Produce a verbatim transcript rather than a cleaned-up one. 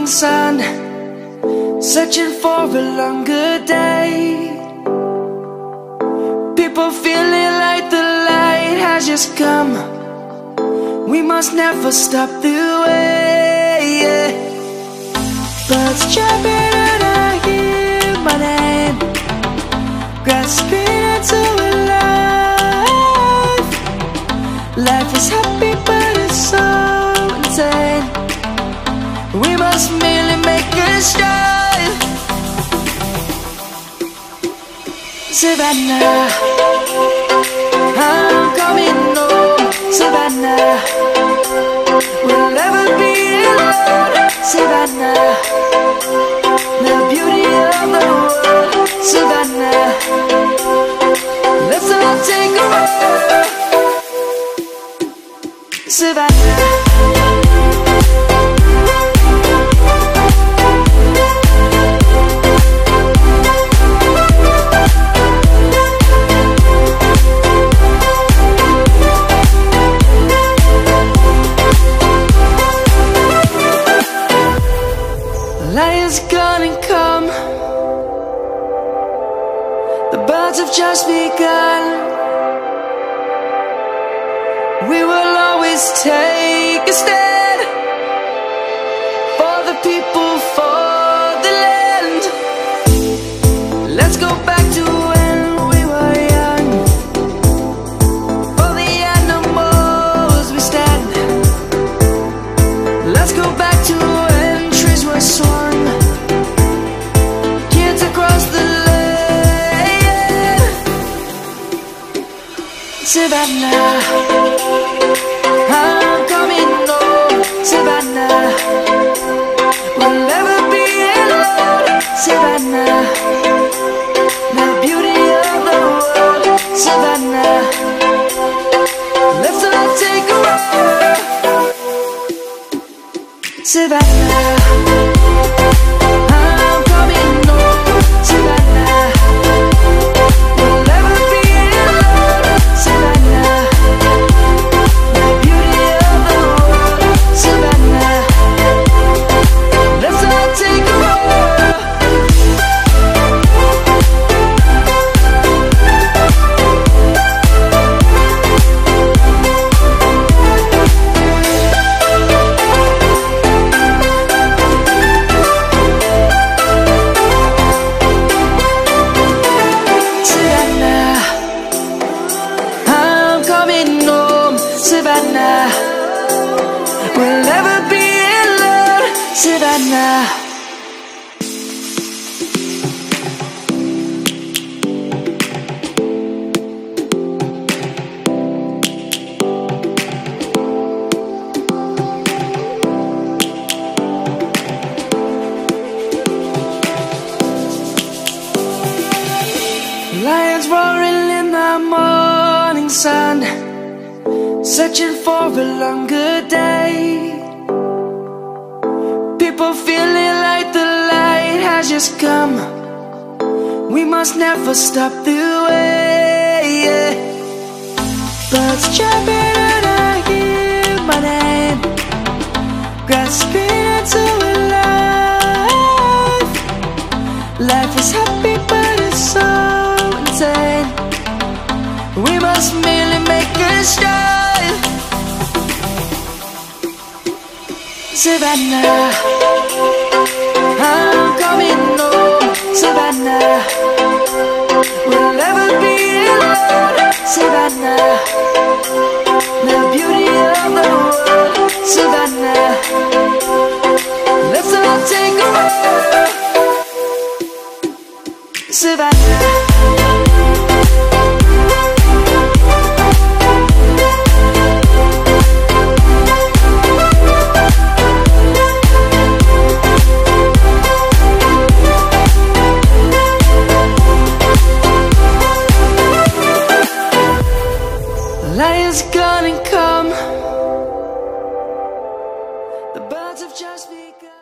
morning sun, searching for a longer day. People feeling like the light has just come. We must never stop the way, yeah. Birds chirping and I hear my name, grasping into a life. Life is happy but it's so insane. We must merely make a start. Savannah, I'm coming home. Savannah, we'll never be alone. Savannah, the beauty of the world. Savannah, let's all take a walk. Savannah, lion's gonna come. The birds have just begun. We will always take a stand for the people, for the land. Let's go back to when we were young. For the animals we stand. Let's go back to when trees were swung, kids across the land. Savannah, I'm coming home. Savannah, we'll never be alone. Savannah, the beauty of the world. Savannah, let's all take a walk. Savannah, I'm coming home. Savannah, we'll never be alone. Savannah, the beauty of the world. Savannah, let's all take a walk. Savannah, I'm coming home. Savannah, we'll never be alone. Savannah, lions roaring in the morning sun, searching for a longer day. People feeling like the light has just come. We must never stop the way, yeah. Birds chirping and I hear my name, grasping into a life. Life is happy but it's so insane. We must merely make a start. Savannah, I'm coming home. Savannah, we'll never be alone. Savannah, the beauty of the world. Savannah, let's all take a walk. Savannah, lion's gonna come. The birds have just begun.